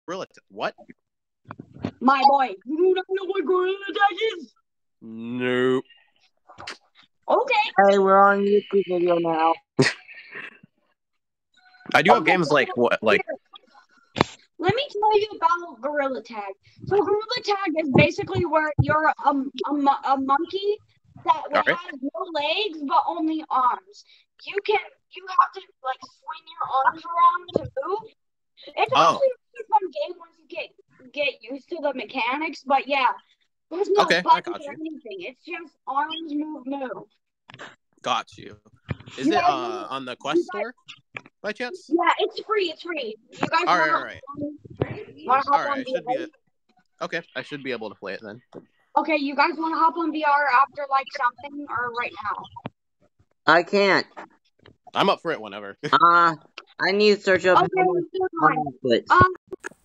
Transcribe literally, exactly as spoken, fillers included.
Gorilla Tag. What? My boy, you do not know what Gorilla Tag is? Nope. Okay. Hey, we're on YouTube video now. I do have games like what, like. Let me tell you about Gorilla Tag. So Gorilla Tag is basically where you're a, a, a monkey that Right. has no legs but only arms. You can you have to like swing your arms around to move. It's Oh. actually a really fun game once you get get used to the mechanics. But yeah, there's no Okay, I buttons got or you. anything. It's just arms move move. Got you. Is You it guys uh wanna- on the you Quest guys- store by chance? Yeah, it's free. It's free. You guys All right, wanna all right. wanna hop All right, on I should be. V R? A... Okay, I should be able to play it then. Okay, you guys want to hop on V R after like something or right now? I can't. I'm up for it whenever. Uh, I need to search up Okay, more never mind. outputs. Um,